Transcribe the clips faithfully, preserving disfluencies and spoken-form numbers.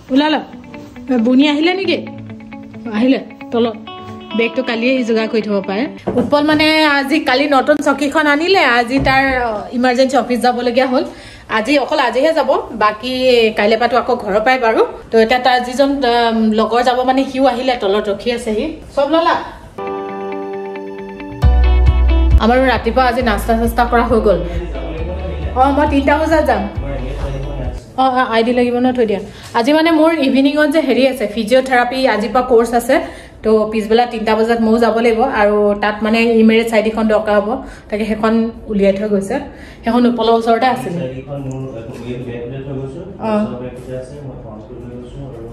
ওলালা বুনি আহিলে নেকি আহিলে তলত বেগটো কালিয়ে যোগাৰ কৰি থব পাৰে উৎপল মানে আজি কালি নতুন চকীখন আনিলে আজি তাৰ ইমাৰ্জেন্সি অফিচ যাবলগীয়া হ'ল আজি অকল আজিহে যাব বাকি কাইলে পাটো আকৌ ঘৰৰ পাই বাৰু তো এটা তাৰ যিজন লগৰ যাব মানে হিউ আহিলে তলত ৰখি আছে হি সব ললা আমাৰো ৰাতিপুৱা আজি নাস্তা চাস্তা কৰা হৈ গ'ল অ মই তিনটা বজাত যাম অ আইডি লাগিব ন থৈ দিয়া আজি মানে মোৰ ইভিনিঙত যে হেৰি আছে ফিজিঅথেৰাপি আজি পা কোৰ্স আছে তো পিছবেলা তিনটা বজাত মই যাব লাগিব আৰু তাত মানে ইমেৰেজ আইডিখন দৰকাৰ হ'ব তাকে হেখন উলিয়াই থৈ গৈছে হেখন উপলৰ ওচৰতে আছে আইডিখন মোৰ বেগলে থৈ গৈছো সবতে আছে মই ট্ৰান্সফাৰ কৰি গৈছো আৰু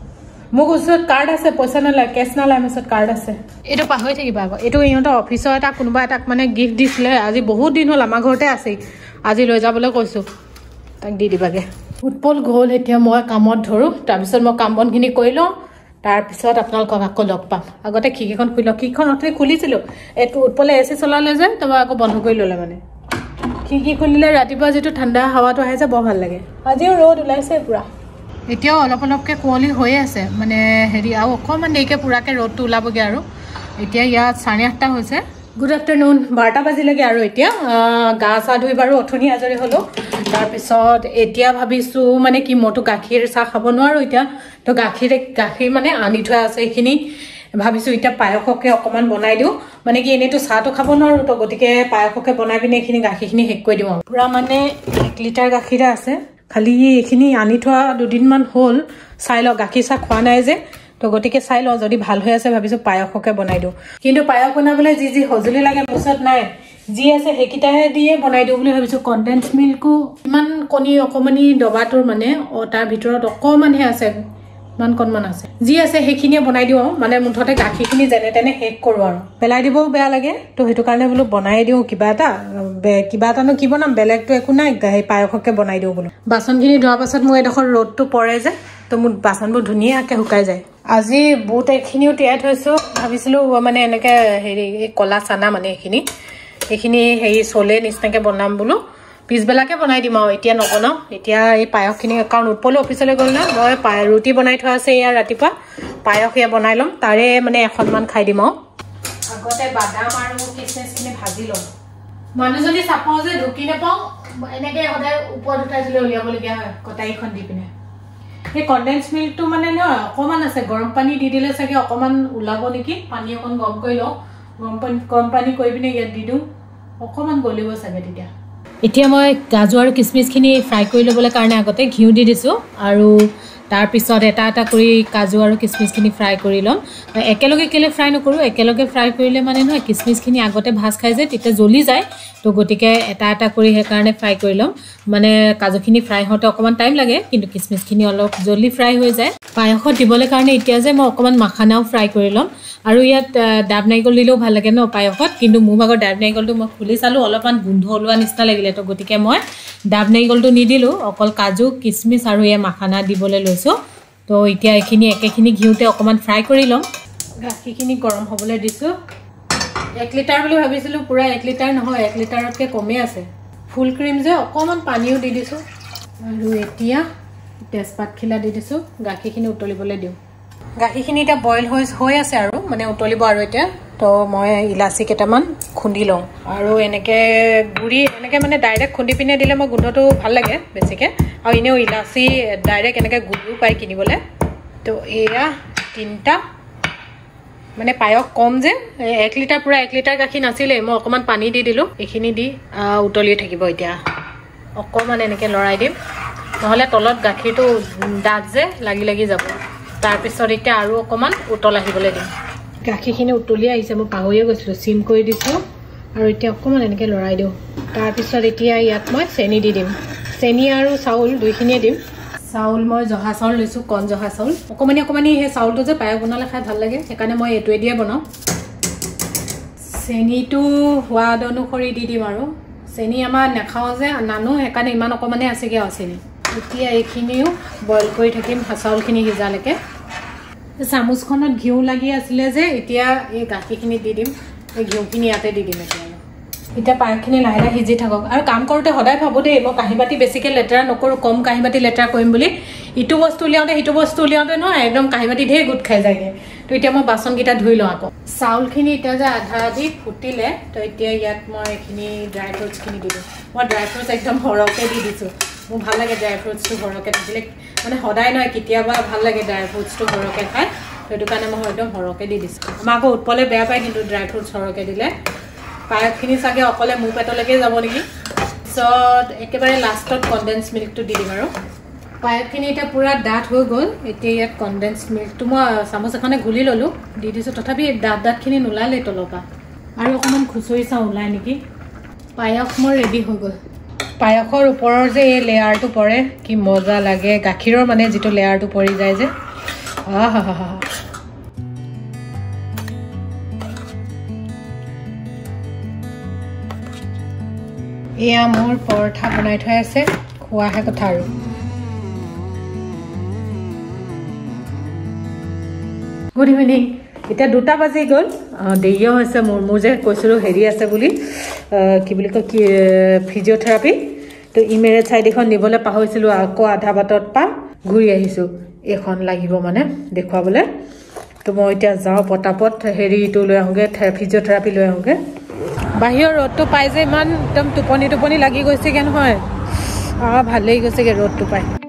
মোক ওচৰত কাৰ্ড আছে পইচা নালাগে কেছ নালাগে মেছত কাৰ্ড আছে এটো পাহৰি থাকিবা আকৌ এটো ইহঁতৰ অফিচৰ এটা কোনোবা এটা মানে গিফট দিছিলে আজি বহুত দিন হ'ল আমাৰ ঘৰতে আছে আজি লৈ যাবলৈ কৈছো তাক দি দিবাগে উৎপল গ'ল এতিয়া মই কামত ধৰো তাৰ পিছত মই কাম বনখিনি কৰি লওঁ তাৰ পিছত আপোনালোকক আকৌ লগ পাম আগতে খিকিখন খুলি লওঁ খিকিখন অথনি খুলিছিলো এটো উৎপলে এসি চলালে যে তবা আকৌ বন্ধ কৰি ললে মানে খিকি খুলিলে ৰাতিপুৱা যেটো ঠাণ্ডা হাৱাটো আহে যে বৰ ভাল লাগে আজিও ৰ'দ ওলাইছে পুৰা এতিয়াও অলপ অলপকে কুঁৱলী হৈ আছে মানে হেৰি আৰু অকমান দেৰিকে পুৰাকে ৰ'দটো ওলাবগে আৰু এতিয়া ইয়াত চাৰে আঠটা হৈছে গুড আফটাৰনুন বাৰটা বাজিলেগে আৰু এতিয়া গা চা ধুই বাৰু অথনি আজৰি হলো তাৰ পিছত এতিয়া ভাবিছো মানে কি মটো গাখীৰ চাহ খাব নোৱাৰো এতিয়া তো গাখীৰ গাখীৰ মানে আনি থোৱা আছে এইখিনি ভাবিছো এতিয়া পায়সকে অকমান বনাই দিও মানে কি এনেটো চাহটো খাব নোৱাৰো তো গতিকে পায়সকে বনাই পিনে এইখিনি গাখীৰখিনি হেক কৰি দিম পুৰা মানে এক লিটাৰ গাখীৰ আছে খালি এইখিনি আনি থোৱা দুদিন মান হ'ল চাই ল গাখীৰ চাহ খোৱা নাই যে তো গতিকে চাই ল যদি ভাল হৈ আছে ভাবিছো পায়সকে বনাই দিও কিন্তু পায়স বনাবলৈ যি যি হজুলি লাগে মুছত নাই যি আছে হেকিটাহে দিয়ে বনাই দিও বুলি ভাবিছো কনডেন্স মিল্কো ইমান কণী অকমানি ডবাটোৰ মানে তাৰ ভিতৰত অকমানহে আছে মান কনমান আছে যি আছে হেখিনিয়ে বনাই দিও মানে মুঠতে গাখীৰখিনি যেনে তেনে হেক কৰো আৰু পেলাই দিবও বেয়া লাগে তো হেতু কাৰণে বলো বনাই দিও কিবা এটা কিবা এটানো কি বনাম বেলেগটো একো নাই গাই পায়সকে বনাই দিও বলো বাসনখিনি ধোৱাৰ পাছত মই এডখৰ ৰ'দটো পৰে যে তো মোৰ বাসনবোৰ ধুনীয়াকে শুকাই যায় আজি বুট এখিনিও তিয়াই থৈছো ভাবিছিলো মানে এনেকে হেৰি কলা চানা মানে এখিনি এখিনি হেৰি চলে নিস্তাকে বনাম বলো পিছবেলাকে বনাই দিম আৰু এতিয়া নবনাও এতিয়া এই পায়সখিনি কাৰণ উৎপল অফিচলৈ গ'ল না মই ৰুটি বনাই থোৱা আছে ইয়াৰ ৰাতিপুৱা পায়স ইয়া বনাই লম তাৰে মানে এখনমান খাই দিম আৰু আগতে বাদাম আৰু কিচমিচখিনি ভাজি লম মানুহ যদি চাপাও যে ঢুকি নাপাও এনেকে সদায় ওপৰত উঠাই দিলে উলিয়াবলগীয়া হয় কটাইখন দি পিনে এই কনডেন্স মিল্কটো মানে ন অকমান আছে গৰম পানী দি দিলে চাগে অকমান ওলাব নেকি পানী অকন গৰম কৰি লওঁ গৰম পানী গৰম পানী কৰি পিনে ইয়াত দি দিওঁ অকমান গলিব চাগে তেতিয়া এতিয়া মই কাজু আৰু কিচমিচখিনি ফ্ৰাই কৰি ল'বলৈ কাৰণে আগতে ঘিউ দি দিছো আৰু তাৰ পিছত এটা এটা কৰি কাজু আৰু কিচমিচখিনি ফ্ৰাই কৰি লম একেলগে কেলে ফ্ৰাই নকৰো একেলগে ফ্ৰাই কৰিলে মানে নহয় কিচমিচখিনি আগতে ভাজ খাই যে তেতিয়া জ্বলি যায় তো গতিকে এটা এটা কৰি হে কাৰণে ফ্ৰাই কৰি লম মানে কাজুখিনি ফ্ৰাই হতে অকমান টাইম লাগে কিন্তু কিচমিচখিনি অলপ জলদি ফ্ৰাই হৈ যায় পায়সত দিবলৈ কাৰণে এতিয়া যে মই অকমান মাখানাও ফ্ৰাই কৰি লম আৰু ইয়াত ডাব নাৰিকল দিলেও ভাল লাগে ন পায়সত কিন্তু মোৰ ভাগৰ ডাব নাৰিকলটো মই খুলি চালো অলপমান গোন্ধ ওলোৱা নিচিনা লাগিলে তো গতিকে মই ডাব নাৰিকলটো নিদিলো অকল কাজু কিচমিচ আৰু এই মাখানা দিবলৈ লৈছো তো এতিয়া এইখিনি একেখিনি ঘিউতে অকমান ফ্ৰাই কৰি লম গাখীৰখিনি গৰম হ'বলৈ দিছো এক লিটাৰ বুলি ভাবিছিলো পুৰা এক লিটাৰ নহয় এক লিটাৰতকৈ কমে আছে ফুল ক্ৰীম যে অকমান পানীও দি দিছো আৰু এতিয়া তেজপাত খিলা দি দিছো গাখীৰখিনি উতলিবলৈ দিওঁ গাখীৰখিনি এটা বইল হৈ হৈ আছে আৰু মানে উতলিব আৰু এতিয়া তো মই ইলাচি কেইটামান খুন্দি লওঁ আৰু এনেকে গুড়ি এনেকে মানে ডাইৰেক্ট খুন্দি পিনে দিলে মই গোন্ধটো ভাল লাগে বেছিকে আৰু এনেও ইলাচি ডাইৰেক্ট এনেকে গুড়িও পাই কিনিবলৈ তো এয়া তিনটা মানে পায়স কম যে এক লিটাৰ পুৰা এক লিটাৰ গাখীৰ নাছিলে মই অকমান পানী দি দিলো এইখিনি দি উতলি থাকিব এতিয়া অকমান এনেকে লৰাই দিম নহলে তলত গাখীৰটো দাগ যে লাগি লাগি যাব তাৰ পিছত এতিয়া আৰু অকমান উতল আহিবলৈ দিম গাখীৰখিনি উতলি আহিছে মই পাহৰিয়ে গৈছিলো সিম কৰি দিছো আৰু এতিয়া অকমান এনেকে লৰাই দিওঁ তাৰ পিছত এতিয়া ইয়াত মই চেনি দি দিম চেনি আৰু চাউল দুইখিনিয়ে দিম চাউল মই জহা চাউল লৈছো কণ জহা চাউল অকমানি অকমানি হে চাউলটো যে পায়স বনালে খাই ভাল লাগে সেইকাৰণে মই এটোৱে দিয়ে বনাও চেনিটো সোৱাদ অনুসৰি দি দিম আৰু চেনি আমাৰ নেখাও যে নানো সেইকাৰণে ইমান অকমানে আছেগে আৰু চেনি এতিয়া এইখিনিও বইল কৰি থাকিম চাউলখিনি সিজালৈকে চামুচখনত ঘিউ লাগি আছিলে যে এতিয়া এই গাখীৰখিনি দি দিম এই ঘিউখিনি ইয়াতে দি দিম এতিয়া এতিয়া পায়সখিনি লাহে লাহে সিজি থাকক আৰু কাম কৰোঁতে সদায় ভাবোঁ দেই মই কাঁহী বাতি বেছিকৈ লেতেৰা নকৰোঁ কম কাঁহী বাতি লেতেৰা কৰিম বুলি ইটো বস্তু উলিয়াওঁতে সিটো বস্তু উলিয়াওঁতে নহয় একদম কাঁহী বাতি ঢেৰ গোট খাই যায়গৈ তো এতিয়া মই বাচনকেইটা ধুই লওঁ আকৌ চাউলখিনি এতিয়া যে আধা আধি ফুটিলে তো এতিয়া ইয়াত মই এইখিনি ড্ৰাই ফ্ৰুটছখিনি দি দিওঁ মই ড্ৰাই ফ্ৰুটছ একদম সৰহকৈ দি দিছোঁ মোৰ ভাল লাগে ড্ৰাই ফ্ৰুটছটো সৰহকৈ থাকিলে মানে সদায় নহয় কেতিয়াবা ভাল লাগে ড্ৰাই ফ্ৰুটছটো সৰহকৈ খাই সেইটো কাৰণে মই একদম সৰহকৈ দি দিছোঁ আমাৰ আকৌ উৎপলে বেয়া পায় কিন্তু ড্ৰাই ফ্ৰুটছ সৰহকৈ দিলে পায়সখিনি চাগে অকলে মোৰ পেটলৈকে যাব নেকি পিছত একেবাৰে লাষ্টত কনডেন্স মিল্কটো দি দিম আৰু পায়সখিনি এতিয়া পূৰা ডাঠ হৈ গ'ল এতিয়া ইয়াত কনডেন্স মিল্কটো মই চামুচ এখনে গুলি ল'লোঁ দি দিছোঁ তথাপি ডাঠ ডাঠখিনি নোলালেই তলৰ পৰা আৰু অকণমান খুচৰি চাওঁ ওলাই নেকি পায়স মোৰ ৰেডি হৈ গ'ল পায়সৰ ওপৰৰ যে এই লেয়াৰটো পৰে কি মজা লাগে গাখীৰৰ মানে যিটো লেয়াৰটো পৰি যায় যে আহ হা হা এয়া মোৰ পৰঠা বনাই থৈ আছে খোৱাহে কথা আৰু গুড ইভিনিং এতিয়া দুটা বাজি গ'ল দেৰিও হৈছে মোৰ মোৰ যে কৈছিলোঁ হেৰি আছে বুলি কি বুলি কয় কি ফিজিঅ'থেৰাপি তো ইমেৰেজ চাইড এখন নিবলৈ পাহৰিছিলোঁ আকৌ আধা বাটত পা ঘূৰি আহিছোঁ এইখন লাগিব মানে দেখুৱাবলৈ তো মই এতিয়া যাওঁ পটাপট হেৰিটো লৈ আহোঁগৈ ফিজিঅ'থেৰাপি লৈ আহোঁগৈ বাহিৰৰ ৰ'দটো পাই যে ইমান একদম টোপনি টোপনি লাগি গৈছেগৈ নহয় ভাল লাগি গৈছেগৈ ৰ'দটো পাই